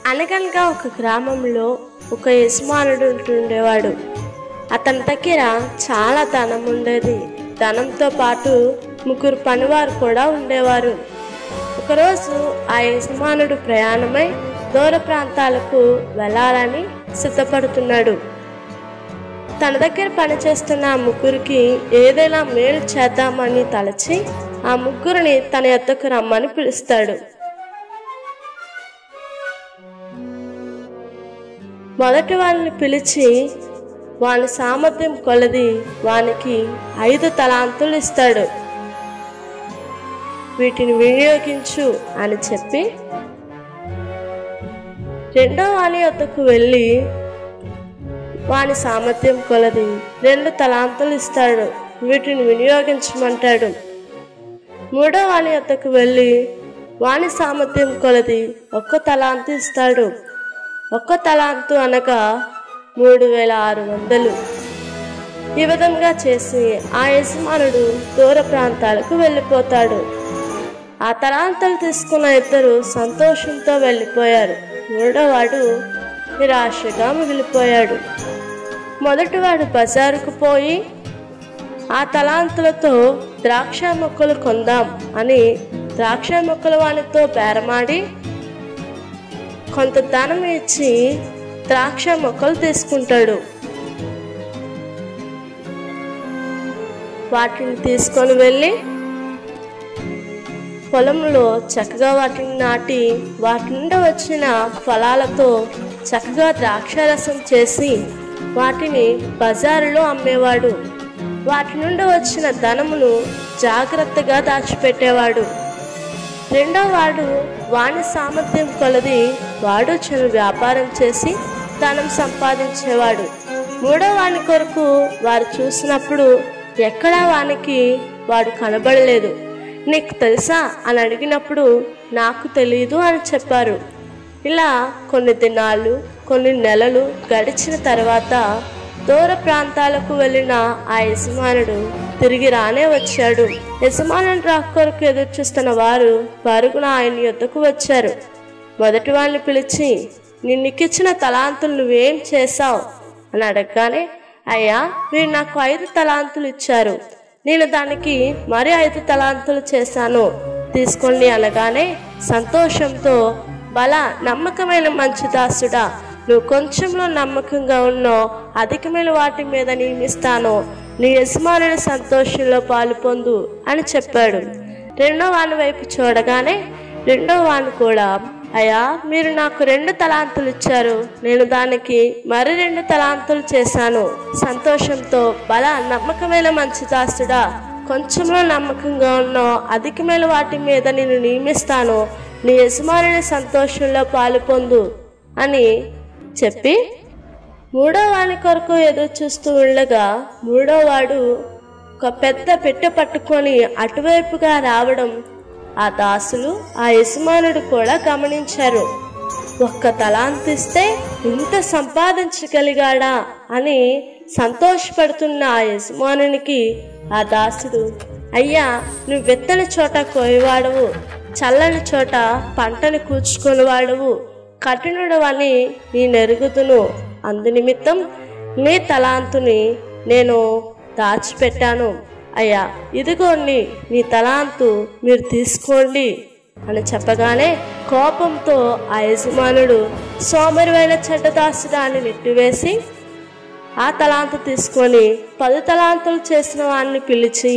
అనగనగా ఒక గ్రామంలో ఒక యజమానుడు ఉంటుండేవాడు. అతని దగ్గర చాలా ధనం ఉండేది. ధనంతో పాటు 3 పనివారు కూడా ఉండేవారు. ఒకరోజు ఆ యజమానుడు ప్రయాణమై దూర ప్రాంతాలకు వెళ్ళాలని సిద్ధపడుతున్నాడు. తన దగ్గర పనిచేస్తున్న ఆ 3కి ఏదైనా మేలు చేద్దామని తలచి ఆ 3ని తన యొద్దకు రమ్మని పిలుస్తాడు. మొదటి వారిని పిలిచి వాని సామర్థ్యం కొలది వానికి 5 తలాంతులు ఇస్తాడు. వీటిని వినియోగించు అని చెప్పి రెండో వాని యొద్దకు వెళ్ళి వాని సామర్థ్యం కొలది 2 తలాంతులు ఇస్తాడు. వీటిని వినియోగించమంటాడు. మూడో వాని యొద్దకు వెళ్ళి వాని సామర్థ్యం కొలది 1 తలాంతు ఇస్తాడు. 1 తలాంతు అనగా 3600. ఈ విధంగా చేసి ఆ యజమానుడు దూర ప్రాంతాలకు వెళ్ళిపోతాడు. ఆ తలాంతులు తీసుకున్న 2 సంతోషంతో వెళ్ళిపోయారు. మూడోవాడు నిరాశగా మిగిలిపోయాడు. మొదటివాడు బజారుకు పోయి ఆ తలాంతులతో ద్రాక్ష మొక్కలు కొందాం అని ద్రాక్ష మొక్కల వానితో బేరమాడి కొంత ధనం ఇచ్చి ద్రాక్ష మొక్కలు తీసుకుంటాడు. వాటిని తీసుకొని వెళ్ళి పొలంలో చక్కగా వాటిని నాటి వాటి నుండి వచ్చిన ఫలాలతో చక్కగా ద్రాక్షారసం చేసి వాటిని బజారులో అమ్మేవాడు. వాటి నుండి వచ్చిన ధనమును జాగ్రత్తగా దాచిపెట్టేవాడు. రెండో వాడు వాని సామర్థ్యం కొలది వాడు చిన్న వ్యాపారం చేసి ధనం సంపాదించేవాడు. మూడో వాని కొరకు వారు చూసినప్పుడు ఎక్కడా వానికి వాడు కనబడలేదు. నీకు తెలుసా అని అడిగినప్పుడు నాకు తెలియదు అని చెప్పారు. ఇలా కొన్ని దినాలు కొన్ని నెలలు గడిచిన తర్వాత దూర ప్రాంతాలకు వెళ్ళిన ఆ యజమానుడు తిరిగి రానే వచ్చాడు. యజమానుని రాక కొరకు ఎదురు చూస్తున్న వారు పరుగున ఆయన యొద్దకు వచ్చారు. మొదటి వాళ్ళని పిలిచి నీకిచ్చిన తలాంతులు నువ్వేం చేశావు అని అడగగానే, అయ్యా మీరు నాకు 5 తలాంతులు ఇచ్చారు, నేను దానికి మరి 5 తలాంతులు చేశాను, తీసుకోండి అనగానే సంతోషంతో, బలా నమ్మకమైన మంచి దాసుడా, నువ్వు కొంచెంలో నమ్మకంగా ఉన్నావు, అధికమైన వాటి మీద నియమిస్తాను, నీ యజమానుని సంతోషంలో పాలు పొందు అని చెప్పాడు. రెండో వాని వైపు చూడగానే రెండో వాని కూడా, అయ్యా మీరు నాకు 2 తలాంతులు ఇచ్చారు, నేను దానికి మరి 2 తలాంతులు చేశాను, సంతోషంతో, బలా నమ్మకమైన మంచి దాసుడా, కొంచెంలో నమ్మకంగా ఉన్నావు, అధికమైన వాటి మీద నేను నియమిస్తాను, నీ యజమానుని సంతోషంలో పాలు పొందు అని చెప్పి మూడో వాని కొరకు ఎదురు చూస్తూ ఉండగా మూడో వాడు ఒక పెద్ద పెట్టె పట్టుకొని అటువైపుగా రావడం ఆ దాసులు ఆ యజమానుడు కూడా గమనించారు. 1 తలాంతు ఇస్తే ఇంత సంపాదించగలిగాడా అని సంతోషపడుతున్న ఆ యజమానునికి ఆ దాసుడు, అయ్యా నువ్వు విత్తని చోట కోయవాడవు, చల్లని చోట పంటను కూర్చుకొని వాడవు, కఠినుడు అని నేనెరుగుదును, అందునిమిత్తం నీ తలాంతుని నేను దాచిపెట్టాను, అయ్యా ఇదిగోండి నీ తలాంతు మీరు తీసుకోండి అని చెప్పగానే కోపంతో ఆ యజమానుడు సోమరివైన చెడ్డదాసుడా అని నెట్టివేసి ఆ తలాంతు తీసుకొని 10 తలాంతులు చేసిన వాడిని పిలిచి,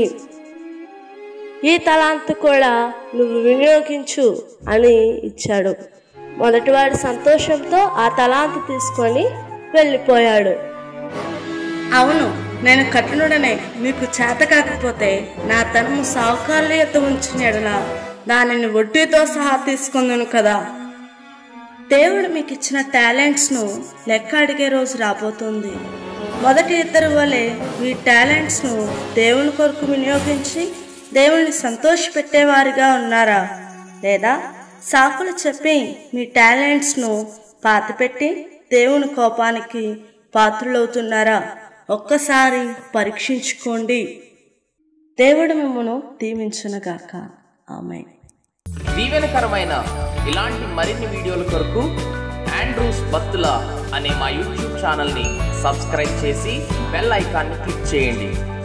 ఈ తలాంతు కూడా నువ్వు వినియోగించు అని ఇచ్చాడు. మొదటివాడు సంతోషంతో ఆ తలాంతు తీసుకొని వెళ్ళిపోయాడు. అవును, నేను కఠినుడనే, మీకు చేత కాకపోతే నా ధనము సావుకారుల యొద్ద ఉంచిన ఎడల దానిని వడ్డీతో సహా తీసుకుందును కదా. దేవుడు మీకు ఇచ్చిన టాలెంట్స్ను లెక్క అడిగే రోజు రాబోతుంది. మొదటి 2 వలె మీ టాలెంట్స్ను దేవుని కొరకు వినియోగించి దేవుని సంతోషపెట్టేవారిగా ఉన్నారా, లేదా సాకులు చెప్పి మీ టాలెంట్స్ను పాతిపెట్టి దేవుని కోపానికి పాత్రులవుతున్నారా? ఒక్కసారి పరీక్షించుకోండి. దేవుడు మిమ్మల్ని దీవించునుగాక. ఆమేన్. దీవెనకరమైన ఇలాంటి మరిన్ని వీడియోల కొరకు ఆండ్రూస్ బత్తుల అనే మా యూట్యూబ్ ఛానల్ని సబ్స్క్రైబ్ చేసి బెల్ ఐకాన్ని క్లిక్ చేయండి.